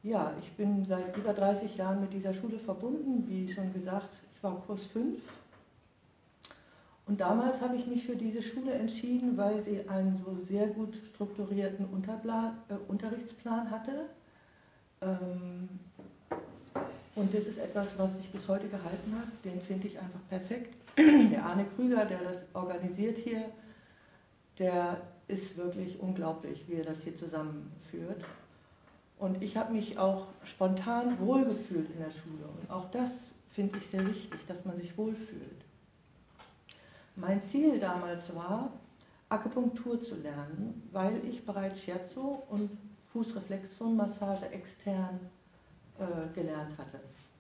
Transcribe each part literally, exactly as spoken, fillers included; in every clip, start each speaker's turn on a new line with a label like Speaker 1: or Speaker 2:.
Speaker 1: Ja, ich bin seit über dreißig Jahren mit dieser Schule verbunden. Wie schon gesagt, ich war Kurs fünf. Und damals habe ich mich für diese Schule entschieden, weil sie einen so sehr gut strukturierten Unterplan, äh, Unterrichtsplan hatte. Ähm, und das ist etwas, was sich bis heute gehalten hat. Den finde ich einfach perfekt. Der Arne Krüger, der das organisiert hier, der ist wirklich unglaublich, wie er das hier zusammenführt. Und ich habe mich auch spontan wohlgefühlt in der Schule. Und auch das finde ich sehr wichtig, dass man sich wohlfühlt. Mein Ziel damals war, Akupunktur zu lernen, weil ich bereits Shiatsu und Fußreflexzonenmassage extern äh, gelernt hatte.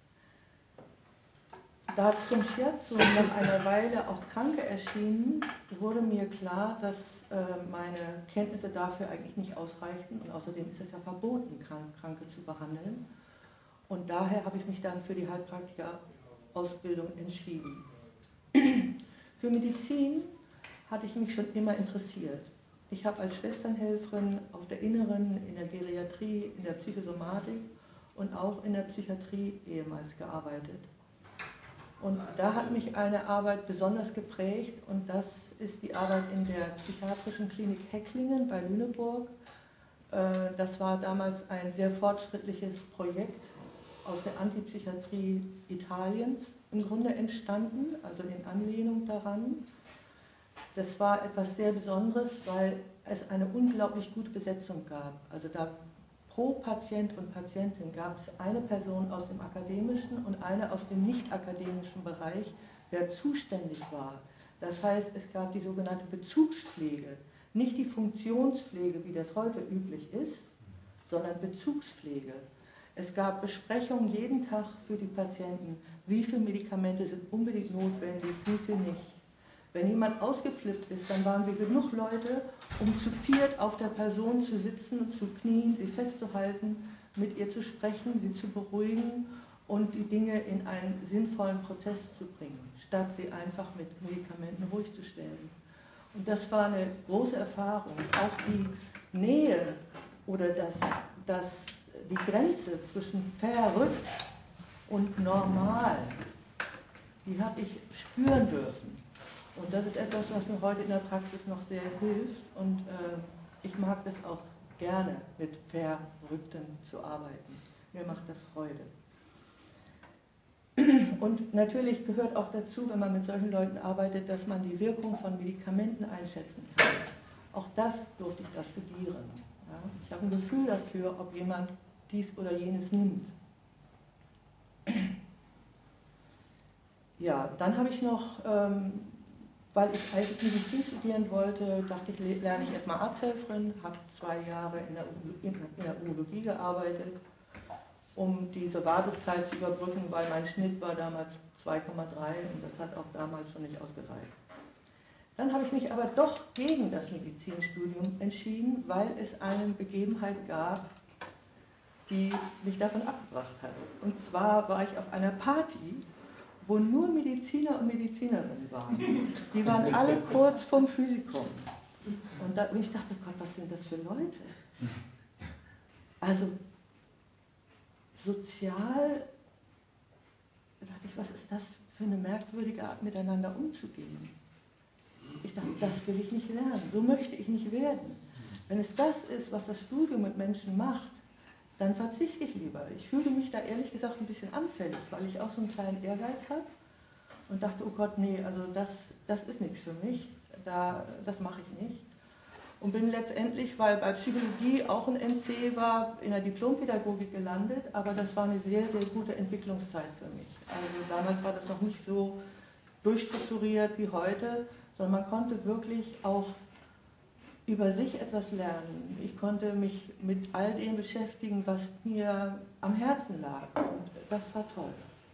Speaker 1: Da zum Shiatsu nach einer Weile auch Kranke erschienen, wurde mir klar, dass äh, meine Kenntnisse dafür eigentlich nicht ausreichten und außerdem ist es ja verboten, Kranke zu behandeln. Und daher habe ich mich dann für die Heilpraktiker-Ausbildung entschieden. Für Medizin hatte ich mich schon immer interessiert. Ich habe als Schwesternhelferin auf der Inneren, in der Geriatrie, in der Psychosomatik und auch in der Psychiatrie ehemals gearbeitet. Und da hat mich eine Arbeit besonders geprägt und das ist die Arbeit in der psychiatrischen Klinik Hecklingen bei Lüneburg. Das war damals ein sehr fortschrittliches Projekt aus der Antipsychiatrie Italiens im Grunde entstanden, also in Anlehnung daran. Das war etwas sehr Besonderes, weil es eine unglaublich gute Besetzung gab. Also da pro Patient und Patientin gab es eine Person aus dem akademischen und eine aus dem nicht-akademischen Bereich, der zuständig war. Das heißt, es gab die sogenannte Bezugspflege, nicht die Funktionspflege, wie das heute üblich ist, sondern Bezugspflege. Es gab Besprechungen jeden Tag für die Patienten, wie viele Medikamente sind unbedingt notwendig, wie viele nicht. Wenn jemand ausgeflippt ist, dann waren wir genug Leute, um zu viert auf der Person zu sitzen, zu knien, sie festzuhalten, mit ihr zu sprechen, sie zu beruhigen und die Dinge in einen sinnvollen Prozess zu bringen, statt sie einfach mit Medikamenten ruhig zu stellen. Und das war eine große Erfahrung. Auch die Nähe oder das, das, die Grenze zwischen verrückt und normal, die habe ich spüren dürfen. Und das ist etwas, was mir heute in der Praxis noch sehr hilft und äh, ich mag das auch gerne, mit Verrückten zu arbeiten. Mir macht das Freude. Und natürlich gehört auch dazu, wenn man mit solchen Leuten arbeitet, dass man die Wirkung von Medikamenten einschätzen kann. Auch das durfte ich da studieren. Ja? Ich habe ein Gefühl dafür, ob jemand dies oder jenes nimmt. Ja, dann habe ich noch... Ähm, Weil ich eigentlich Medizin studieren wollte, dachte ich, lerne ich erstmal Arzthelferin, habe zwei Jahre in der, in der Urologie gearbeitet, um diese Wartezeit zu überbrücken, weil mein Schnitt war damals zwei Komma drei und das hat auch damals schon nicht ausgereicht. Dann habe ich mich aber doch gegen das Medizinstudium entschieden, weil es eine Begebenheit gab, die mich davon abgebracht hat. Und zwar war ich auf einer Party, wo nur Mediziner und Medizinerinnen waren. Die waren alle kurz vorm Physikum. Und, da, und ich dachte, Gott, was sind das für Leute? Also sozial, dachte ich, was ist das für eine merkwürdige Art, miteinander umzugehen? Ich dachte, das will ich nicht lernen, so möchte ich nicht werden. Wenn es das ist, was das Studium mit Menschen macht, dann verzichte ich lieber. Ich fühlte mich da ehrlich gesagt ein bisschen anfällig, weil ich auch so einen kleinen Ehrgeiz habe und dachte, oh Gott, nee, also das, das ist nichts für mich, da, das mache ich nicht. Und bin letztendlich, weil bei Psychologie auch ein M C war, in der Diplompädagogik gelandet, aber das war eine sehr, sehr gute Entwicklungszeit für mich. Also damals war das noch nicht so durchstrukturiert wie heute, sondern man konnte wirklich auch über sich etwas lernen. Ich konnte mich mit all dem beschäftigen, was mir am Herzen lag. Und das war toll.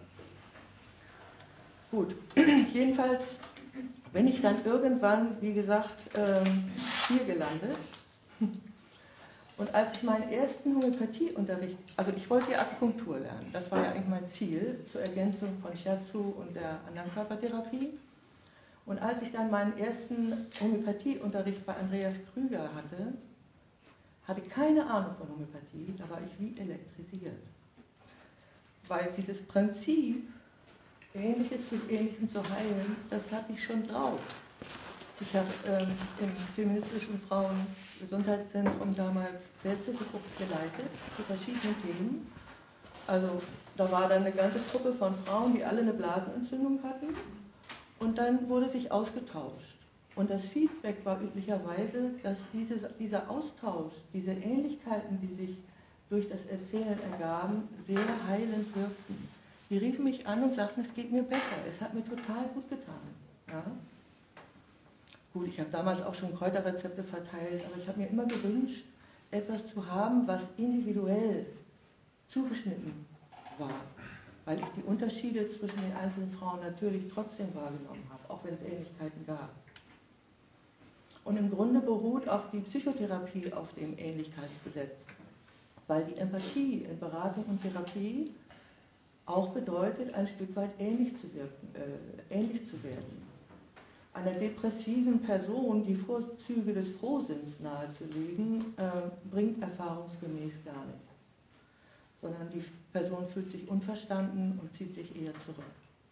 Speaker 1: Gut, jedenfalls bin ich dann irgendwann, wie gesagt, hier gelandet. Und als ich meinen ersten Homöopathieunterricht, also ich wollte ja Akupunktur lernen, das war ja eigentlich mein Ziel, zur Ergänzung von Shiatsu und der anderen Körpertherapie. Und als ich dann meinen ersten Homöopathieunterricht bei Andreas Krüger hatte, hatte keine Ahnung von Homöopathie, da war ich wie elektrisiert. Weil dieses Prinzip, Ähnliches mit Ähnlichem zu heilen, das hatte ich schon drauf. Ich habe ähm, im feministischen Frauengesundheitszentrum damals Selbsthilfegruppen geleitet zu verschiedenen Themen. Also da war dann eine ganze Gruppe von Frauen, die alle eine Blasenentzündung hatten, und dann wurde sich ausgetauscht. Und das Feedback war üblicherweise, dass diese, dieser Austausch, diese Ähnlichkeiten, die sich durch das Erzählen ergaben, sehr heilend wirkten. Die riefen mich an und sagten, es geht mir besser, es hat mir total gut getan. Ja? Gut, ich habe damals auch schon Kräuterrezepte verteilt, aber ich habe mir immer gewünscht, etwas zu haben, was individuell zugeschnitten war, weil ich die Unterschiede zwischen den einzelnen Frauen natürlich trotzdem wahrgenommen habe, auch wenn es Ähnlichkeiten gab. Und im Grunde beruht auch die Psychotherapie auf dem Ähnlichkeitsgesetz, weil die Empathie in Beratung und Therapie auch bedeutet, ein Stück weit ähnlich zu wirken, äh, ähnlich zu werden. Einer depressiven Person die Vorzüge des Frohsinns nahezulegen, äh, bringt erfahrungsgemäß gar nichts, sondern die Person fühlt sich unverstanden und zieht sich eher zurück.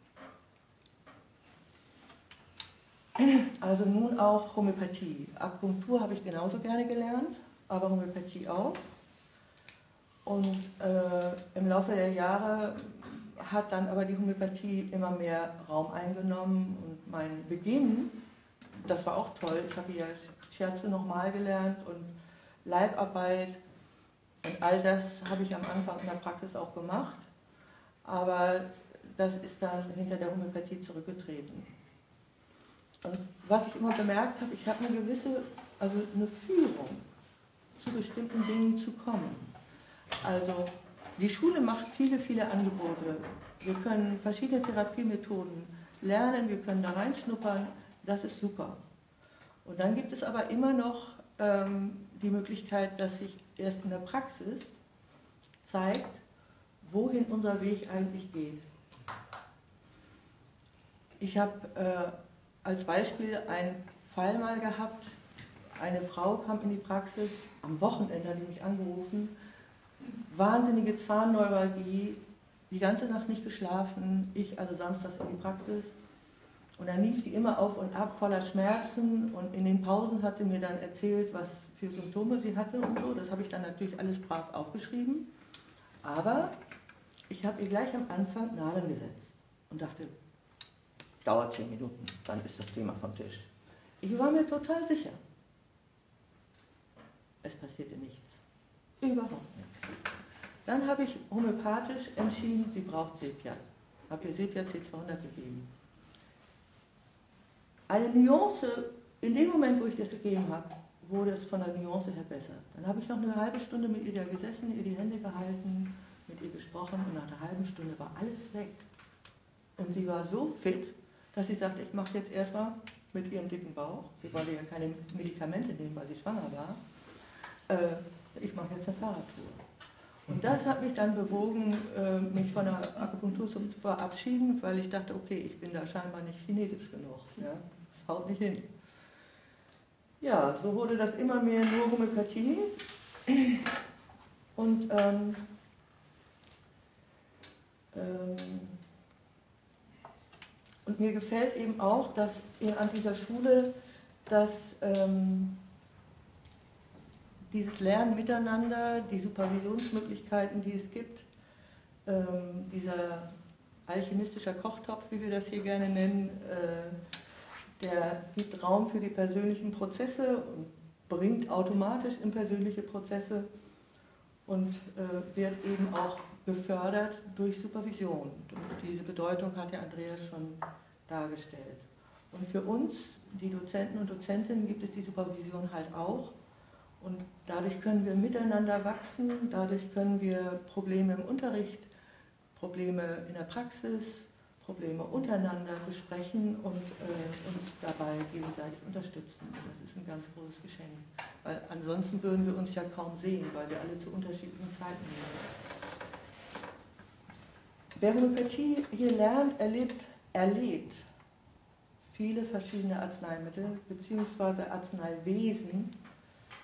Speaker 1: Also nun auch Homöopathie. Akupunktur habe ich genauso gerne gelernt, aber Homöopathie auch. Und äh, im Laufe der Jahre hat dann aber die Homöopathie immer mehr Raum eingenommen und mein Beginn, das war auch toll, ich habe ja Scherzo nochmal gelernt und Leibarbeit und all das habe ich am Anfang in der Praxis auch gemacht, aber das ist dann hinter der Homöopathie zurückgetreten. Und was ich immer bemerkt habe, ich habe eine gewisse, also eine Führung, zu bestimmten Dingen zu kommen. Also die Schule macht viele, viele Angebote. Wir können verschiedene Therapiemethoden lernen, wir können da reinschnuppern, das ist super. Und dann gibt es aber immer noch ähm, die Möglichkeit, dass sich erst in der Praxis zeigt, wohin unser Weg eigentlich geht. Ich habe äh, als Beispiel einen Fall mal gehabt, eine Frau kam in die Praxis, am Wochenende hat die mich angerufen, wahnsinnige Zahnneuralgie, die ganze Nacht nicht geschlafen, ich also samstags in die Praxis und dann lief die immer auf und ab voller Schmerzen und in den Pausen hat sie mir dann erzählt, was für Symptome sie hatte und so, das habe ich dann natürlich alles brav aufgeschrieben, aber ich habe ihr gleich am Anfang Nadeln gesetzt und dachte, dauert zehn Minuten, dann ist das Thema vom Tisch. Ich war mir total sicher. Es passierte nichts. Überhaupt nichts. Dann habe ich homöopathisch entschieden, sie braucht Sepia. Habe ihr Sepia C zweihundert gegeben. Eine Nuance, in dem Moment, wo ich das gegeben habe, wurde es von der Nuance her besser. Dann habe ich noch eine halbe Stunde mit ihr da gesessen, ihr die Hände gehalten, mit ihr gesprochen und nach einer halben Stunde war alles weg. Und sie war so fit, dass sie sagte, ich mache jetzt erstmal mit ihrem dicken Bauch, sie wollte ja keine Medikamente nehmen, weil sie schwanger war, äh, ich mache jetzt eine Fahrradtour. Und das hat mich dann bewogen, äh, mich von der Akupunktur zu verabschieden, weil ich dachte, okay, ich bin da scheinbar nicht chinesisch genug, ja? Das haut nicht hin. Ja, so wurde das immer mehr nur Homöopathie und ähm, ähm, Und mir gefällt eben auch, dass an dieser Schule dass, ähm, dieses Lernen miteinander, die Supervisionsmöglichkeiten, die es gibt, ähm, dieser alchemistische Kochtopf, wie wir das hier gerne nennen, äh, der gibt Raum für die persönlichen Prozesse und bringt automatisch in persönliche Prozesse und äh, wird eben auch gefördert durch Supervision. Und diese Bedeutung hat ja Andreas schon dargestellt. Und für uns, die Dozenten und Dozentinnen, gibt es die Supervision halt auch. Und dadurch können wir miteinander wachsen, dadurch können wir Probleme im Unterricht, Probleme in der Praxis, Probleme untereinander besprechen und äh, uns dabei gegenseitig unterstützen. Und das ist ein ganz großes Geschenk. Weil ansonsten würden wir uns ja kaum sehen, weil wir alle zu unterschiedlichen Zeiten lesen. Wer Homöopathie hier lernt, erlebt, erlebt viele verschiedene Arzneimittel bzw. Arzneiwesen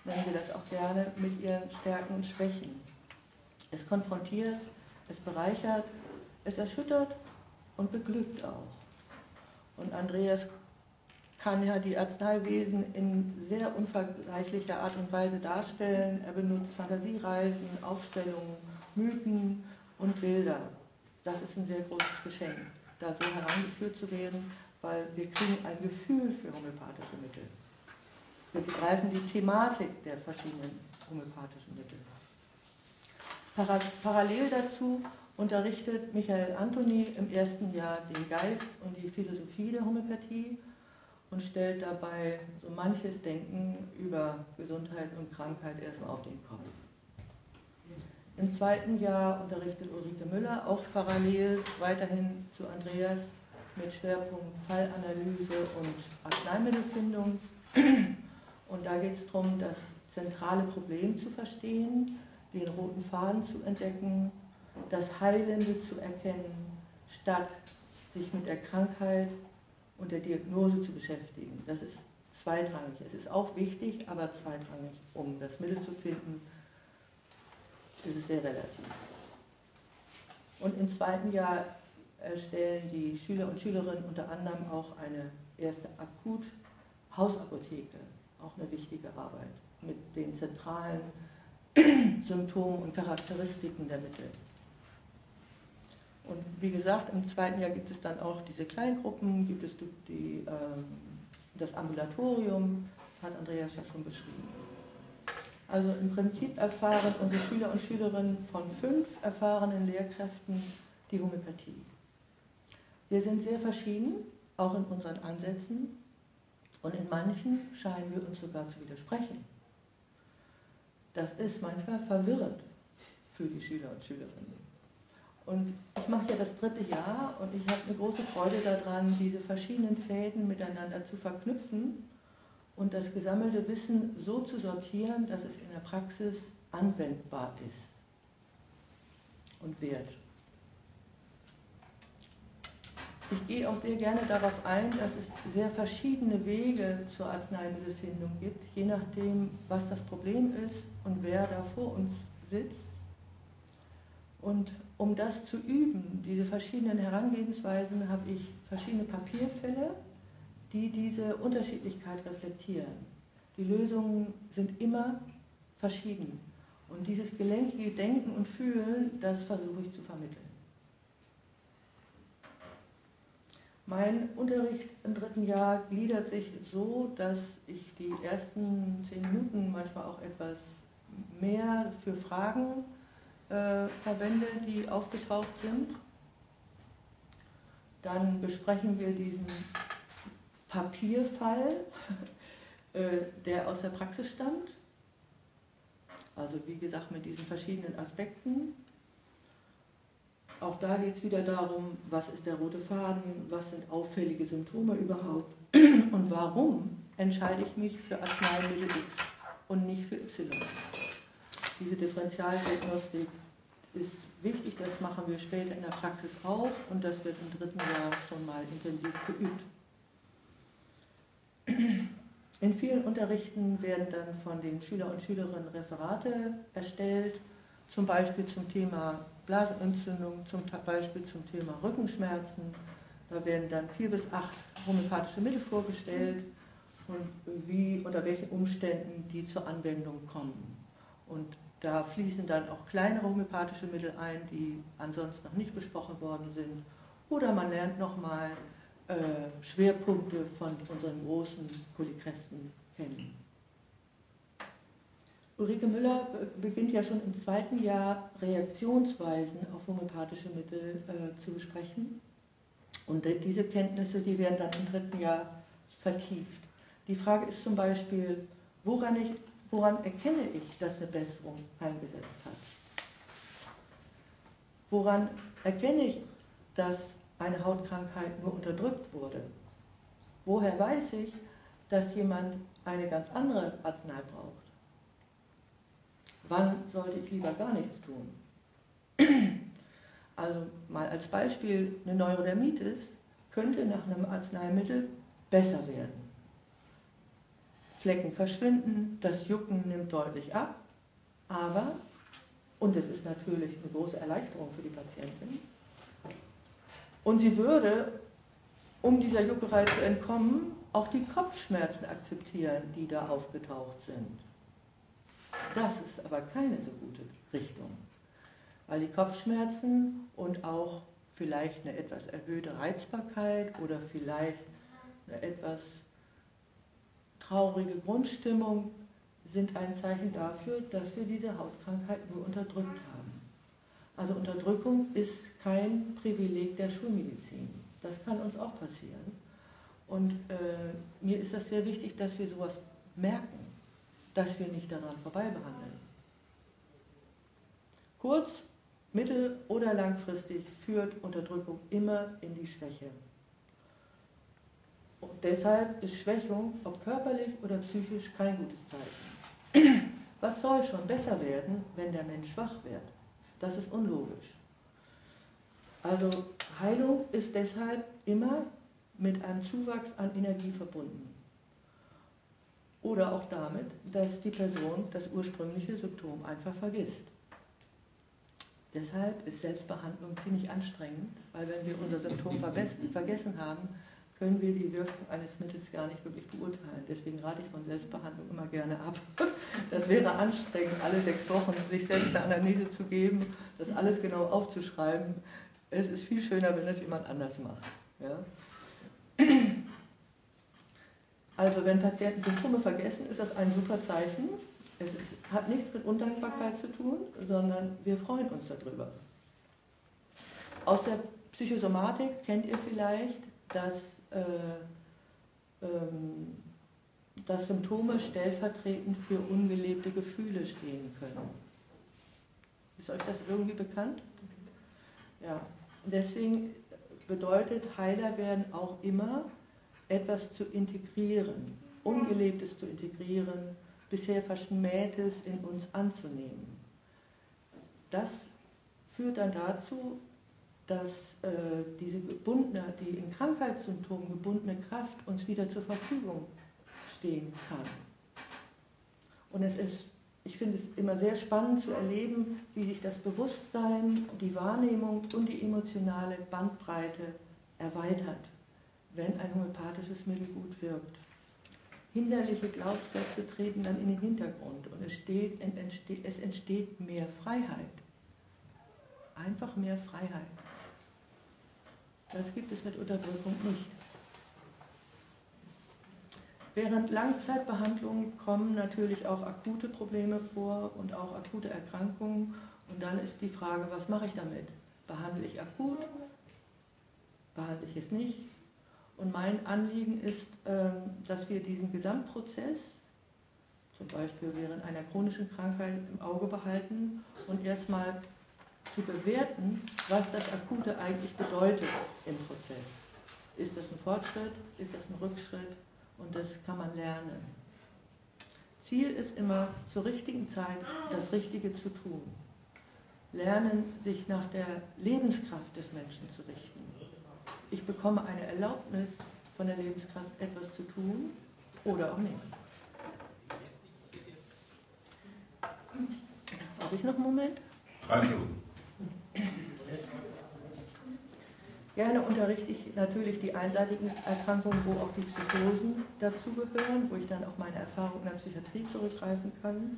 Speaker 1: nennen wir das auch gerne, mit ihren Stärken und Schwächen. Es konfrontiert, es bereichert, es erschüttert und beglückt auch. Und Andreas kann ja die Arzneiwesen in sehr unvergleichlicher Art und Weise darstellen. Er benutzt Fantasiereisen, Aufstellungen, Mythen und Bilder. Das ist ein sehr großes Geschenk, da so herangeführt zu werden, weil wir kriegen ein Gefühl für homöopathische Mittel. Wir begreifen die Thematik der verschiedenen homöopathischen Mittel. Para parallel dazu unterrichtet Michael Antoni im ersten Jahr den Geist und die Philosophie der Homöopathie und stellt dabei so manches Denken über Gesundheit und Krankheit erstmal auf den Kopf. Im zweiten Jahr unterrichtet Ulrike Müller auch parallel weiterhin zu Andreas mit Schwerpunkt Fallanalyse und Arzneimittelfindung. Und da geht es darum, das zentrale Problem zu verstehen, den roten Faden zu entdecken, das Heilende zu erkennen, statt sich mit der Krankheit und der Diagnose zu beschäftigen. Das ist zweitrangig. Es ist auch wichtig, aber zweitrangig. Um das Mittel zu finden, ist es sehr relativ. Und im zweiten Jahr erstellen die Schüler und Schülerinnen unter anderem auch eine erste Akut-Hausapotheke, auch eine wichtige Arbeit, mit den zentralen Symptomen und Charakteristiken der Mittel. Und wie gesagt, im zweiten Jahr gibt es dann auch diese Kleingruppen, gibt es die, ähm, das Ambulatorium, hat Andreas ja schon beschrieben. Also im Prinzip erfahren unsere Schüler und Schülerinnen von fünf erfahrenen Lehrkräften die Homöopathie. Wir sind sehr verschieden, auch in unseren Ansätzen, und in manchen scheinen wir uns sogar zu widersprechen. Das ist manchmal verwirrend für die Schüler und Schülerinnen. Und ich mache ja das dritte Jahr und ich habe eine große Freude daran, diese verschiedenen Fäden miteinander zu verknüpfen und das gesammelte Wissen so zu sortieren, dass es in der Praxis anwendbar ist und wird. Ich gehe auch sehr gerne darauf ein, dass es sehr verschiedene Wege zur Arzneimittelfindung gibt, je nachdem, was das Problem ist und wer da vor uns sitzt. Und um das zu üben, diese verschiedenen Herangehensweisen, habe ich verschiedene Papierfälle, die diese Unterschiedlichkeit reflektieren. Die Lösungen sind immer verschieden. Und dieses gelenkige Denken und Fühlen, das versuche ich zu vermitteln. Mein Unterricht im dritten Jahr gliedert sich so, dass ich die ersten zehn Minuten manchmal auch etwas mehr für Fragen äh, verwende, die aufgetaucht sind. Dann besprechen wir diesen Papierfall, äh, der aus der Praxis stammt. Also wie gesagt mit diesen verschiedenen Aspekten. Auch da geht es wieder darum, was ist der rote Faden, was sind auffällige Symptome überhaupt und warum entscheide ich mich für Arzneimittel X und nicht für Y. Diese Differentialdiagnostik ist wichtig, das machen wir später in der Praxis auch und das wird im dritten Jahr schon mal intensiv geübt. In vielen Unterrichten werden dann von den Schüler und Schülerinnen Referate erstellt, zum Beispiel zum Thema Blasenentzündung, zum Beispiel zum Thema Rückenschmerzen. Da werden dann vier bis acht homöopathische Mittel vorgestellt und wie, unter welchen Umständen die zur Anwendung kommen. Und da fließen dann auch kleinere homöopathische Mittel ein, die ansonsten noch nicht besprochen worden sind. Oder man lernt nochmal äh, Schwerpunkte von unseren großen Polykresten kennen. Ulrike Müller beginnt ja schon im zweiten Jahr Reaktionsweisen auf homöopathische Mittel äh, zu besprechen. Und diese Kenntnisse, die werden dann im dritten Jahr vertieft. Die Frage ist zum Beispiel, woran, ich, woran erkenne ich, dass eine Besserung eingesetzt hat? Woran erkenne ich, dass eine Hautkrankheit nur unterdrückt wurde? Woher weiß ich, dass jemand eine ganz andere Arznei braucht? Wann sollte ich lieber gar nichts tun? Also mal als Beispiel, eine Neurodermitis könnte nach einem Arzneimittel besser werden. Flecken verschwinden, das Jucken nimmt deutlich ab, aber, und es ist natürlich eine große Erleichterung für die Patientin, und sie würde, um dieser Juckerei zu entkommen, auch die Kopfschmerzen akzeptieren, die da aufgetaucht sind. Das ist aber keine so gute Richtung, weil die Kopfschmerzen und auch vielleicht eine etwas erhöhte Reizbarkeit oder vielleicht eine etwas traurige Grundstimmung sind ein Zeichen dafür, dass wir diese Hautkrankheit nur unterdrückt haben. Also Unterdrückung ist kein Privileg der Schulmedizin. Das kann uns auch passieren. Und äh, mir ist das sehr wichtig, dass wir sowas merken, dass wir nicht daran vorbei behandeln. Kurz, mittel- oder langfristig führt Unterdrückung immer in die Schwäche. Und deshalb ist Schwächung, ob körperlich oder psychisch, kein gutes Zeichen. Was soll schon besser werden, wenn der Mensch schwach wird? Das ist unlogisch. Also Heilung ist deshalb immer mit einem Zuwachs an Energie verbunden. Oder auch damit, dass die Person das ursprüngliche Symptom einfach vergisst. Deshalb ist Selbstbehandlung ziemlich anstrengend, weil wenn wir unser Symptom vergessen haben, können wir die Wirkung eines Mittels gar nicht wirklich beurteilen. Deswegen rate ich von Selbstbehandlung immer gerne ab. Das wäre anstrengend, alle sechs Wochen sich selbst eine Anamnese zu geben, das alles genau aufzuschreiben. Es ist viel schöner, wenn das jemand anders macht. Ja? Also wenn Patienten Symptome vergessen, ist das ein super Zeichen. Es ist, hat nichts mit Undankbarkeit zu tun, sondern wir freuen uns darüber. Aus der Psychosomatik kennt ihr vielleicht, dass, äh, ähm, dass Symptome stellvertretend für ungelebte Gefühle stehen können. Ist euch das irgendwie bekannt? Ja. Deswegen bedeutet Heiler werden auch immer, etwas zu integrieren, Ungelebtes zu integrieren, bisher Verschmähtes in uns anzunehmen. Das führt dann dazu, dass äh, diese gebundene, die in Krankheitssymptomen gebundene Kraft uns wieder zur Verfügung stehen kann. Und es ist, ich finde es immer sehr spannend zu erleben, wie sich das Bewusstsein, die Wahrnehmung und die emotionale Bandbreite erweitert, wenn ein homöopathisches Mittel gut wirkt. Hinderliche Glaubenssätze treten dann in den Hintergrund und es, steht, es entsteht mehr Freiheit. Einfach mehr Freiheit. Das gibt es mit Unterdrückung nicht. Während Langzeitbehandlungen kommen natürlich auch akute Probleme vor und auch akute Erkrankungen. Und dann ist die Frage, was mache ich damit? Behandle ich akut? Behandle ich es nicht? Und mein Anliegen ist, dass wir diesen Gesamtprozess, zum Beispiel während einer chronischen Krankheit, im Auge behalten und erstmal zu bewerten, was das Akute eigentlich bedeutet im Prozess. Ist das ein Fortschritt? Ist das ein Rückschritt? Und das kann man lernen. Ziel ist immer, zur richtigen Zeit das Richtige zu tun. Lernen, sich nach der Lebenskraft des Menschen zu richten. Ich bekomme eine Erlaubnis von der Lebenskraft, etwas zu tun oder auch nicht. Habe ich noch einen Moment?
Speaker 2: Drei Minuten.
Speaker 1: Gerne unterrichte ich natürlich die einseitigen Erkrankungen, wo auch die Psychosen dazugehören, wo ich dann auf meine Erfahrung in der Psychiatrie zurückgreifen kann.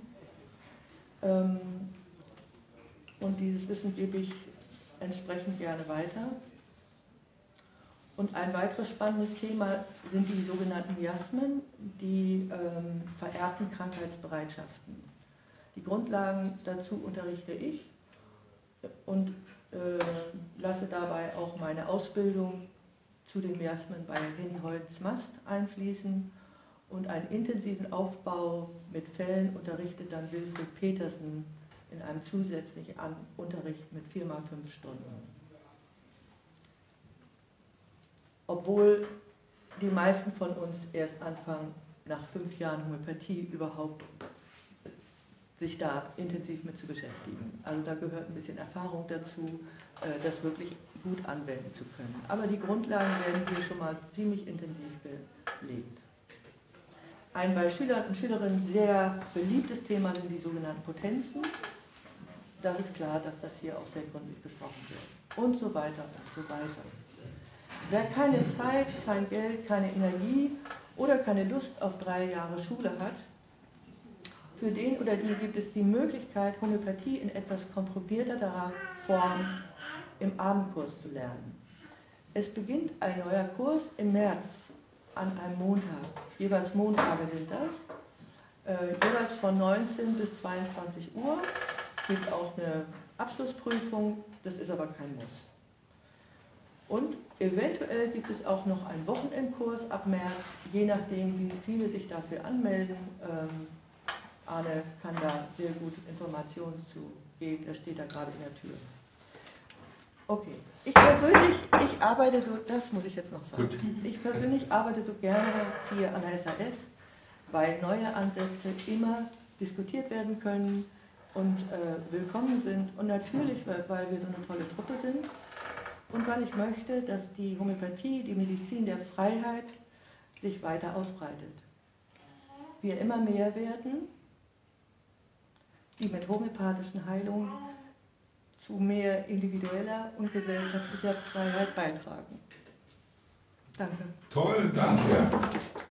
Speaker 1: Und dieses Wissen gebe ich entsprechend gerne weiter. Und ein weiteres spannendes Thema sind die sogenannten Miasmen, die ähm, vererbten Krankheitsbereitschaften. Die Grundlagen dazu unterrichte ich und äh, lasse dabei auch meine Ausbildung zu den Miasmen bei Henny Holz-Mast einfließen und einen intensiven Aufbau mit Fällen unterrichtet dann Wilfried Petersen in einem zusätzlichen Unterricht mit vier mal fünf Stunden. Obwohl die meisten von uns erst anfangen, nach fünf Jahren Homöopathie überhaupt sich da intensiv mit zu beschäftigen. Also da gehört ein bisschen Erfahrung dazu, das wirklich gut anwenden zu können. Aber die Grundlagen werden hier schon mal ziemlich intensiv gelegt. Ein bei Schülern und Schülerinnen sehr beliebtes Thema sind die sogenannten Potenzen. Das ist klar, dass das hier auch sehr gründlich besprochen wird. Und so weiter und so weiter. Wer keine Zeit, kein Geld, keine Energie oder keine Lust auf drei Jahre Schule hat, für den oder die gibt es die Möglichkeit, Homöopathie in etwas komprimierterer Form im Abendkurs zu lernen. Es beginnt ein neuer Kurs im März an einem Montag. Jeweils Montage sind das. Äh, jeweils von neunzehn bis zweiundzwanzig Uhr. Es gibt auch eine Abschlussprüfung, das ist aber kein Muss. Und eventuell gibt es auch noch einen Wochenendkurs ab März, je nachdem, wie viele sich dafür anmelden. Ähm, Arne kann da sehr gut Informationen zu geben, er steht da gerade in der Tür. Okay, ich persönlich, ich arbeite so, das muss ich jetzt noch sagen, Gut. ich persönlich arbeite so gerne hier an der S A S, weil neue Ansätze immer diskutiert werden können und äh, willkommen sind und natürlich, weil, weil wir so eine tolle Truppe sind und weil ich möchte, dass die Homöopathie, die Medizin der Freiheit sich weiter ausbreitet. Wir immer mehr werden, die mit homöopathischen Heilungen zu mehr individueller und gesellschaftlicher Freiheit beitragen. Danke.
Speaker 2: Toll, danke.